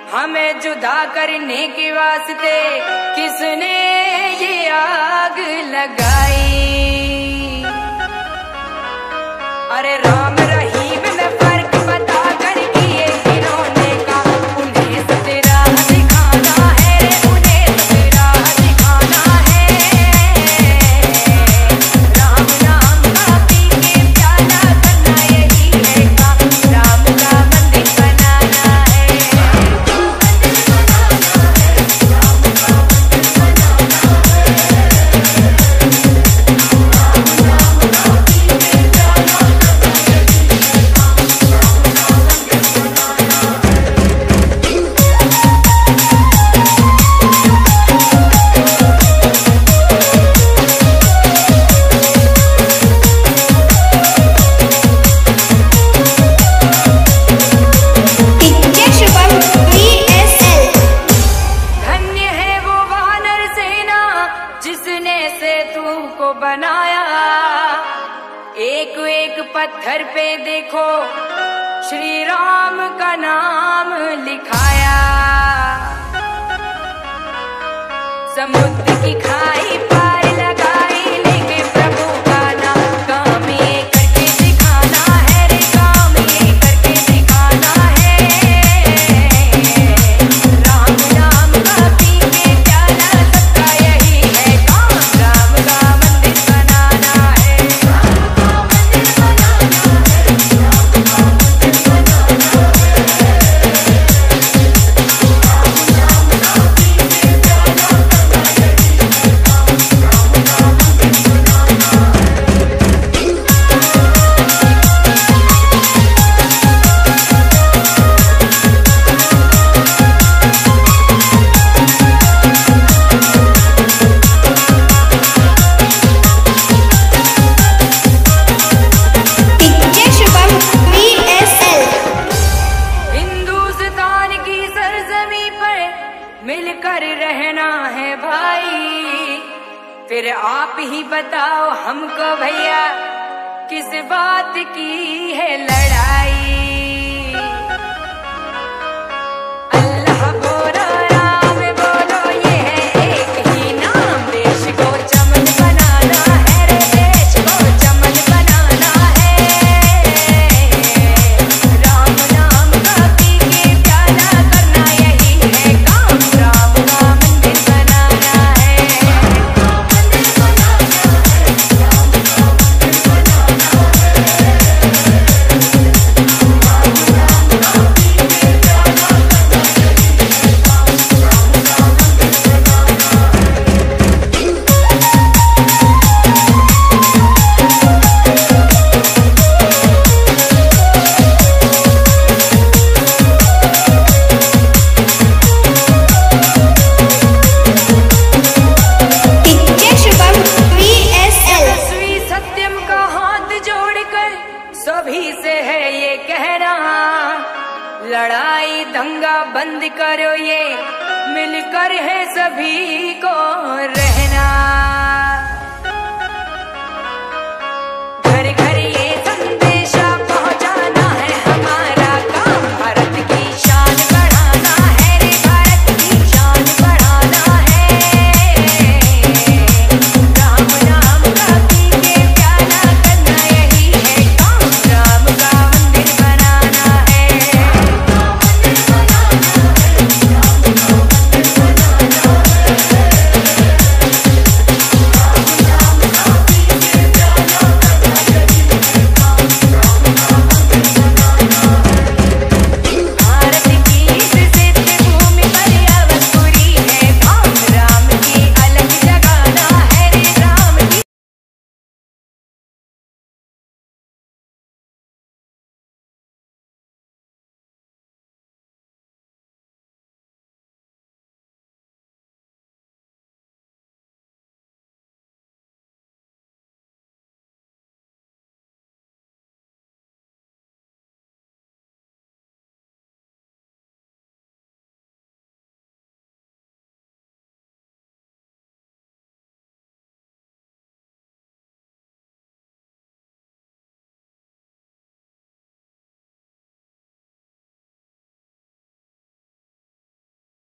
हमें जुदा करने के वास्ते किसने ये आग लगाई। अरे राम रहीम में फर्क बता कर किए इन्होंने का, उन्हें सतेरा दिखाना है रे, उन्हें सतेरा दिखाना है। राम नाम का पी के प्याला करना यही है काम, राम का मंदिर बनाना है। जिसने सेतु को बनाया, एक एक पत्थर पे देखो श्री राम का नाम लिखाया। समुद्र की खाई पार लगाई, लेके प्रभु का नाम काम ये करके दिखाना है रे, काम ये करके दिखाना है। राम नाम का पी के प्याला सबका यही है काम, राम का मंदिर बनाना है। राम का मंदिर बनाना है, राम का मंदिर बनाना है। राम नाम का पी के प्याला सबका यही है काम, राम का मंदिर बनाना है। हिंदुस्तान की सरजमी पर मिलकर रहना है भाई, फिर आप ही बताओ हमको भैया किस बात की है लड़ाई। अल्लाह बोलो राम बोलो ये है एक ही नाम, देश को चमन बनाना है रे, देश को चमन बनाना है। राम नाम का पी के प्याला करना यही है काम, राम का मंदिर बनाना है। राम का मंदिर बनाना है, राम का मंदिर बनाना है। राम नाम का पी के प्याला करना यही है काम, राम का मंदिर बनाना है। तपस्वी सत्यम का हाथ जोड़कर सभी से है ये कहना, लड़ाई दंगा बंद करो ये मिलकर है सभी को रहना।